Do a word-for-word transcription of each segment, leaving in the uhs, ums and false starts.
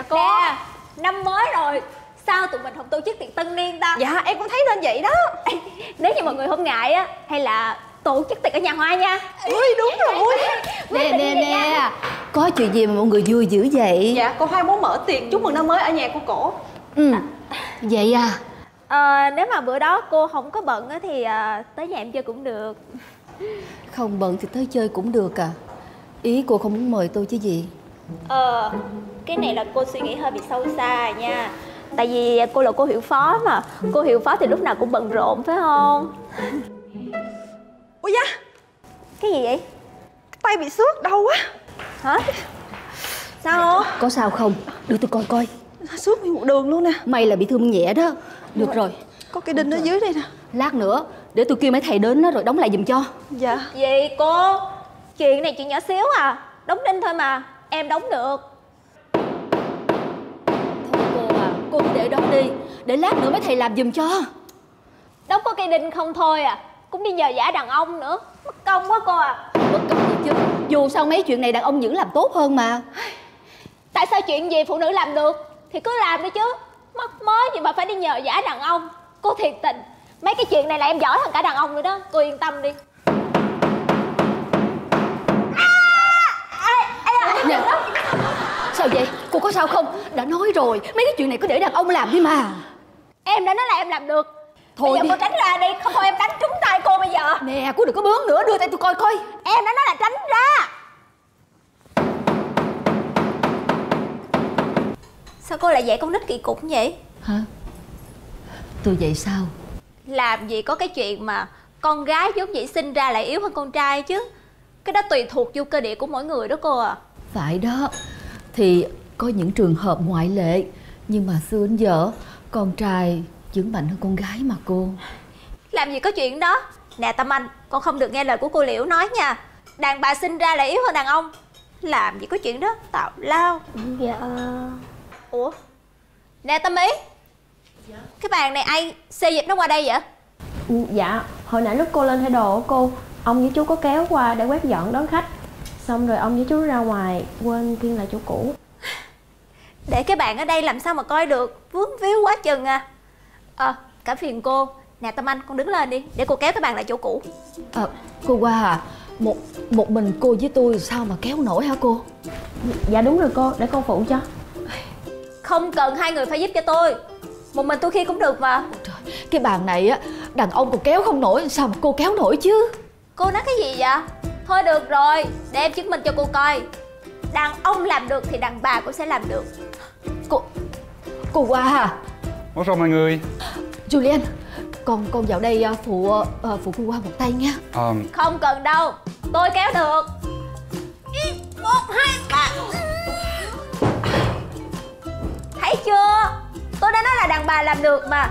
cô. Nè, năm mới rồi, sao tụi mình không tổ chức tiệc tân niên ta? Dạ em cũng thấy nên vậy đó. Nếu như mọi người không ngại á, hay là tổ chức tiệc ở nhà Hoa nha. Ui đúng rồi. Nè nè nè, có chuyện gì mà mọi người vui dữ vậy? Dạ cô Hai muốn mở tiệc chúc mừng năm mới ở nhà cô cổ. Ừ, vậy à? Ờ, nếu mà bữa đó cô không có bận á thì à, tới nhà em chơi cũng được. Không bận thì tới chơi cũng được à? Ý cô không muốn mời tôi chứ gì? Ờ, cái này là cô suy nghĩ hơi bị sâu xa nha. Tại vì cô là cô hiệu phó mà. Cô hiệu phó thì lúc nào cũng bận rộn phải không? Ui da, Cái gì vậy? tay bị xước đau quá. Hả? Sao? Có sao không? Đưa tôi coi coi. Xước nguyên một đường luôn nè. May là bị thương nhẹ đó. Được rồi, Có cái đinh ở dưới đây nè. lát nữa để tôi kêu mấy thầy đến đó rồi đóng lại giùm cho. Dạ. Gì cô? Chuyện này chuyện nhỏ xíu à. Đóng đinh thôi mà, em đóng được. Thôi cô à, cô cứ để đó đi, để lát nữa mấy thầy làm giùm cho. Đóng có cây đinh không thôi à, cũng đi nhờ vả đàn ông nữa. Mất công quá cô à. Bất công gì chứ, dù sao mấy chuyện này đàn ông vẫn làm tốt hơn mà. Tại sao chuyện gì phụ nữ làm được thì cứ làm đi chứ. Mắc mớ gì mà phải đi nhờ vả đàn ông. Cô thiệt tình, mấy cái chuyện này là em giỏi hơn cả đàn ông nữa đó. Cô yên tâm đi. Nè, sao vậy? Cô có sao không? Đã nói rồi, mấy cái chuyện này cứ để đàn ông làm đi mà. Em đã nói là em làm được. Thôi bây giờ đi. cô tránh ra đi, không thôi em đánh trúng tay cô bây giờ. Nè, cô đừng có bướng nữa, đưa tay tôi coi coi. Em đã nói là tránh ra. Sao cô lại dạy con nít kỳ cục như vậy? Hả? Tôi vậy sao? Làm gì có cái chuyện mà con gái vốn dĩ sinh ra lại yếu hơn con trai chứ. Cái đó tùy thuộc vô cơ địa của mỗi người đó cô à. Phải đó. Thì có những trường hợp ngoại lệ, nhưng mà xưa đến giờ con trai vẫn mạnh hơn con gái mà cô. Làm gì có chuyện đó. Nè Tâm Anh, con không được nghe lời của cô Liễu nói nha. Đàn bà sinh ra lại yếu hơn đàn ông. Làm gì có chuyện đó, tào lao. Dạ. Ủa? Nè Tâm Ý. Dạ? Cái bàn này ai xê dịch nó qua đây vậy? Dạ, hồi nãy lúc cô lên thay đồ của cô, ông với chú có kéo qua để quét dọn đón khách. Xong rồi ông với chú ra ngoài, quên khiêng lại chỗ cũ. Để cái bàn ở đây làm sao mà coi được. Vướng víu quá chừng à. Ờ, à, cả phiền cô. Nè Tâm Anh, con đứng lên đi, để cô kéo cái bàn lại chỗ cũ. À, cô Hoa à, một, một mình cô với tôi sao mà kéo nổi hả cô? Dạ đúng rồi cô, để cô phụ cho. Không cần hai người phải giúp cho tôi. Một mình tôi khi cũng được mà. Trời, cái bàn này á, đàn ông còn kéo không nổi, sao mà cô kéo nổi chứ? Cô nói cái gì vậy? Thôi được rồi, để em chứng minh cho cô coi. Đàn ông làm được thì đàn bà cũng sẽ làm được. Cô... Cô Hoa à? Ủa sao mọi người? Julian, con con vào đây phụ uh, phụ cô Hoa một tay nha. À, Không cần đâu, tôi kéo được. Một, hai, ba. Thấy chưa? Tôi đã nói là đàn bà làm được mà.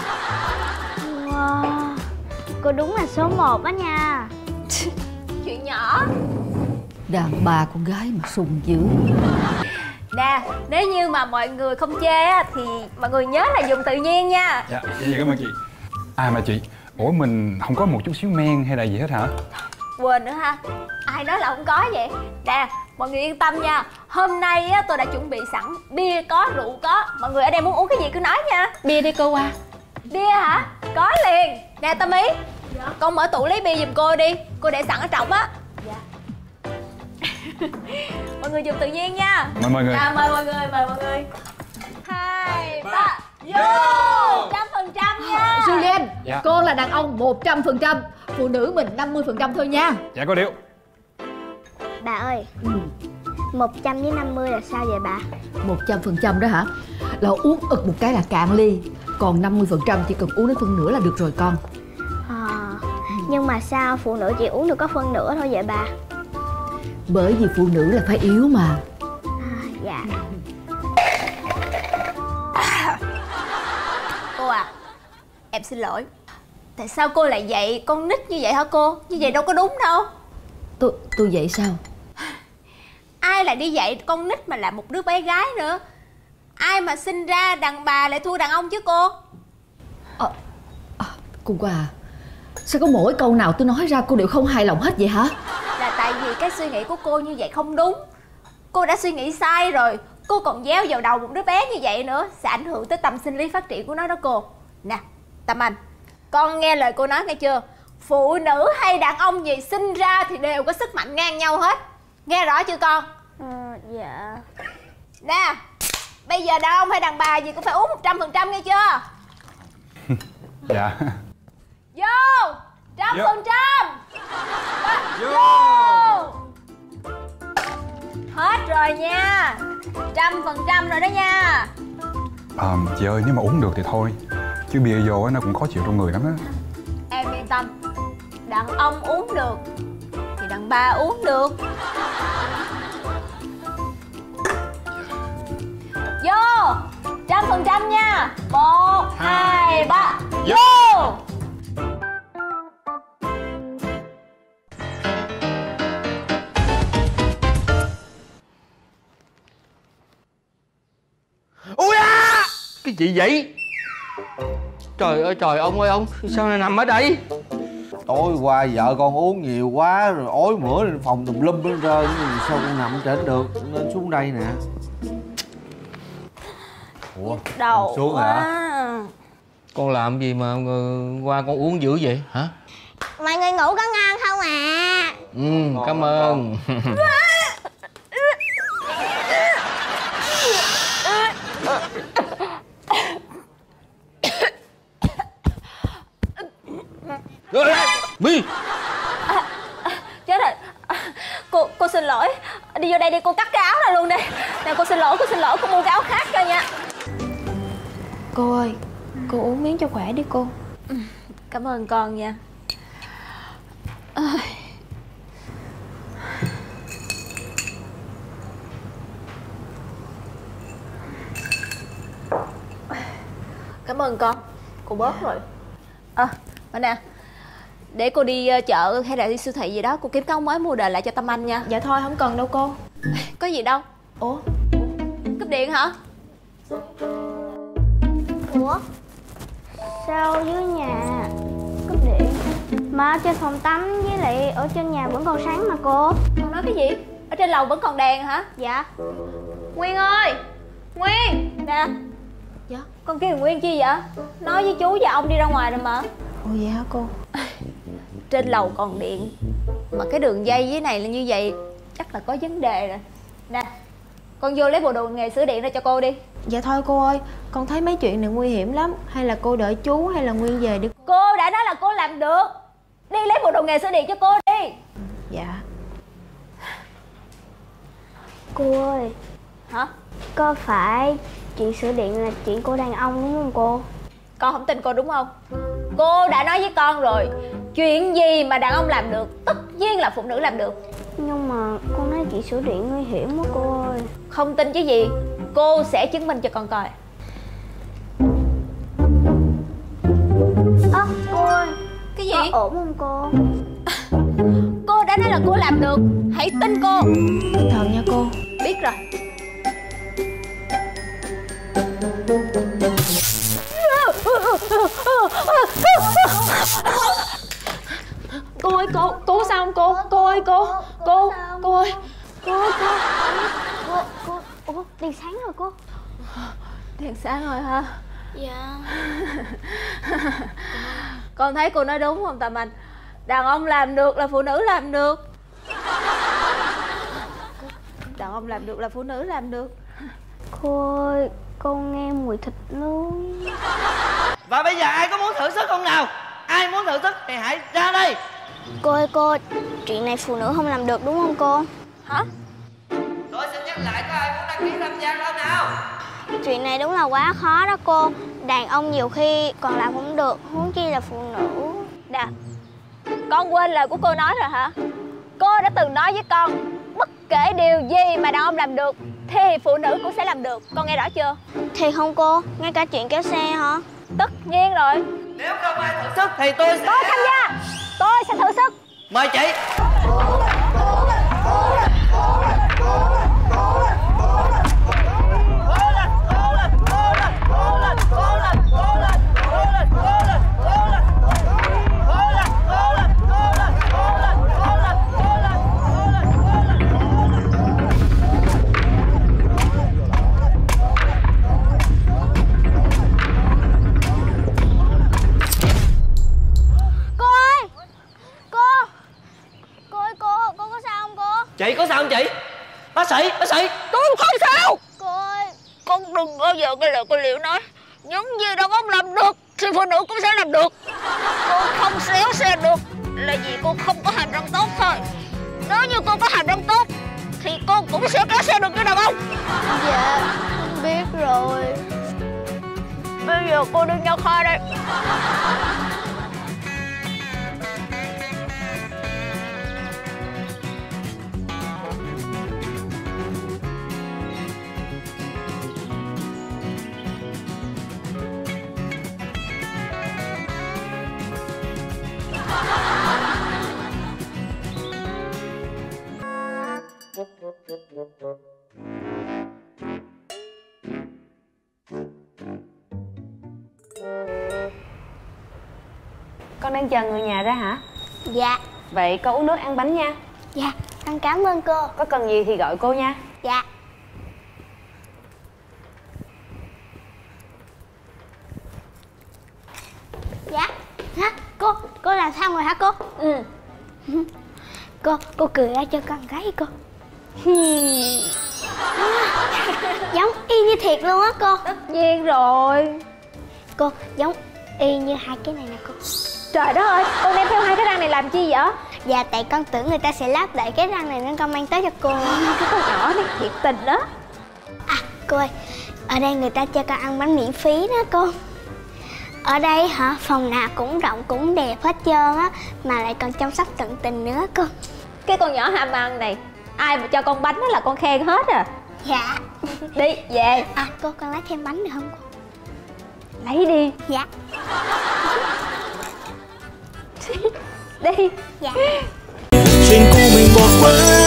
Wow, cô đúng là số một đó nha. Chuyện nhỏ. Đàn bà con gái mà sùng dữ. Nè, nếu như mà mọi người không chê á thì mọi người nhớ là dùng tự nhiên nha. dạ, vậy cảm ơn chị. À mà chị, ủa mình không có một chút xíu men hay là gì hết hả? Quên nữa ha. Ai nói là không có vậy? Nè, mọi người yên tâm nha. Hôm nay á tôi đã chuẩn bị sẵn bia có, rượu có. Mọi người ở đây muốn uống cái gì cứ nói nha. Bia đi cô Hoa. Bia hả? Có liền. Nè Tâm Ý, dạ. Con mở tủ lấy bia giùm cô đi. Cô để sẵn ở trọng á. Dạ. Mọi người dùng tự nhiên nha. Mời mọi người. À, mời mọi người, mời mọi người. Hai, ba, vô. Trăm phần trăm nha. Julian, Dạ. con là đàn ông một trăm phần trăm, phụ nữ mình năm mươi phần trăm thôi nha. Dạ có điều. Bà ơi, Ừ. một trăm với năm mươi là sao vậy bà? một trăm phần trăm đó hả? Là uống ực một cái là cạn ly. Còn năm mươi phần trăm chỉ cần uống đến phân nửa là được rồi con. À, nhưng mà sao phụ nữ chỉ uống được có phân nửa thôi vậy bà? Bởi vì phụ nữ là phải yếu mà. À, dạ. Cô à, em xin lỗi. Tại sao cô lại dạy con nít như vậy hả cô? Như vậy đâu có đúng đâu. Tôi tôi vậy sao? Ai lại đi dạy con nít mà là một đứa bé gái nữa? Ai mà sinh ra đàn bà lại thua đàn ông chứ cô? À, à, cô Hoa à, sao có mỗi câu nào tôi nói ra cô đều không hài lòng hết vậy hả? Là tại vì cái suy nghĩ của cô như vậy không đúng. Cô đã suy nghĩ sai rồi. Cô còn gieo vào đầu một đứa bé như vậy nữa sẽ ảnh hưởng tới tâm sinh lý phát triển của nó đó cô. Nè Tâm Anh, con nghe lời cô nói nghe chưa? Phụ nữ hay đàn ông gì sinh ra thì đều có sức mạnh ngang nhau hết. Nghe rõ chưa con? Ờ, dạ. Nè, bây giờ đàn ông hay đàn bà gì cũng phải uống một trăm phần trăm nghe chưa? Dạ. Vô trăm Vô. phần trăm. Vô. Hết rồi nha. Trăm phần trăm rồi đó nha. À, chị ơi, nếu mà uống được thì thôi, chứ bia vô á, nó cũng khó chịu trong người lắm á. Em yên tâm, đàn ông uống được thì đàn bà uống được. Vô trăm phần trăm nha. Một hai ba vô. Ui à! Cái gì vậy? Trời ơi trời, ông ơi ông, sao lại nằm ở đây? Tối qua vợ con uống nhiều quá rồi ói mửa lên phòng tùm lum hết trơn, sao con nằm trên được nên xuống đây nè. Ủa, Đầu xuống quá. hả? Con làm gì mà qua con uống dữ vậy hả? Mọi người ngủ có ngon không à? Ừ, cảm ơn. Mi, Chết rồi. Cô cô xin lỗi. Đi vô đây đi, cô cắt cái áo này luôn đi. Nè cô xin lỗi, cô xin lỗi, cô mua cái áo khác cho nha. Cô ơi, cô uống miếng cho khỏe đi cô. Cảm ơn con nha. Cảm ơn con. Cô bớt rồi. À, mà nè, để cô đi chợ hay là đi siêu thị gì đó, cô kiếm cái áo mới mua đời lại cho Tâm Anh nha. Dạ thôi không cần đâu cô. Có gì đâu. Ủa? Cúp điện hả? Ủa? Sao dưới nhà cúp điện mà ở trên phòng tắm với lại ở trên nhà vẫn còn sáng mà cô? Con nói cái gì? Ở trên lầu vẫn còn đèn hả? Dạ. Nguyên ơi! Nguyên! Nè. Dạ. Con kêu Nguyên chi vậy? Nói với chú và ông đi ra ngoài rồi mà. Ồ vậy hả cô? Trên lầu còn điện mà cái đường dây dưới này là như vậy, chắc là có vấn đề rồi. Nè, con vô lấy bộ đồ nghề sửa điện ra cho cô đi. Dạ thôi cô ơi, con thấy mấy chuyện này nguy hiểm lắm. Hay là cô đợi chú hay là Nguyên về đi. Cô đã nói là cô làm được. Đi lấy bộ đồ nghề sửa điện cho cô đi. Dạ. Cô ơi. Hả? Có phải chuyện sửa điện là chuyện của đàn ông đúng không cô? Con không tin cô đúng không? Cô đã nói với con rồi, chuyện gì mà đàn ông làm được tất nhiên là phụ nữ làm được. Nhưng mà con nói chuyện sửa điện nguy hiểm quá cô ơi. Không tin chứ gì, cô sẽ chứng minh cho con coi. Ơ à, cô ơi. Cái gì? Có ổn không cô? Cô đã nói là cô làm được, hãy tin cô. Cẩn thận nha cô. Biết rồi. Cô ơi cô, cô sao không cô? Cô ơi cô, cô, cô ơi. Cô ơi cô. Cô, cô, ủa đèn sáng rồi cô. Đèn sáng rồi hả? Dạ. Con thấy cô nói đúng không Tâm Anh? Đàn ông làm được là phụ nữ làm được. Đàn ông làm được là phụ nữ làm được. Cô ơi, con nghe mùi thịt nướng. Và bây giờ ai có muốn thử sức không nào? Ai muốn thử sức thì hãy ra đây. Cô ơi cô, chuyện này phụ nữ không làm được đúng không cô? Hả? Tôi xin nhắc lại, có ai muốn đăng ký tham gia không nào? Chuyện này đúng là quá khó đó cô. Đàn ông nhiều khi còn làm không được, huống chi là phụ nữ. Nè, con quên lời của cô nói rồi hả? Cô đã từng nói với con, bất kể điều gì mà đàn ông làm được thì phụ nữ cũng sẽ làm được. Con nghe rõ chưa? Thì không cô, ngay cả chuyện kéo xe hả? Tất nhiên rồi. Nếu không ai thử sức thì tôi sẽ... Tôi tham gia. Tôi sẽ thử sức. Mời chị. Chị có sao không chị? Bác sĩ, bác sĩ. Con không sao. Cô ơi, Con đừng bao giờ nghe lời cô Liệu nói những gì đàn ông làm được thì phụ nữ cũng sẽ làm được. Cô không xéo xe được là vì cô không có hàm răng tốt thôi. Nếu như cô có hàm răng tốt thì cô cũng sẽ kéo xe được như đàn ông. dạ biết rồi. Bây giờ cô đi nha khoa đây. Con đang chờ người nhà ra hả? Dạ. Vậy con uống nước ăn bánh nha. Dạ, con cảm ơn cô. Có cần gì thì gọi cô nha. Dạ. Dạ. Hả? Cô, cô làm sao rồi hả cô? Ừ. Cô, cô cười ra cho con gái cô. Giống y như thiệt luôn á cô. Tất nhiên rồi. Cô, giống y như hai cái này nè cô. Trời đất ơi, con đem theo hai cái răng này làm chi vậy? Dạ, tại con tưởng người ta sẽ lắp lại cái răng này nên con mang tới cho cô. Cái con nhỏ này thiệt tình đó. À, cô ơi, ở đây người ta cho con ăn bánh miễn phí đó cô. Ở đây hả, phòng nào cũng rộng cũng đẹp hết trơn á, mà lại còn chăm sóc tận tình nữa cô. Cái con nhỏ ham ăn này, ai mà cho con bánh đó là con khen hết à. Dạ. Đi, về. À, cô con lấy thêm bánh được không cô? Lấy đi. Dạ. Đi. Dạ. Chuyện của mình bỏ quên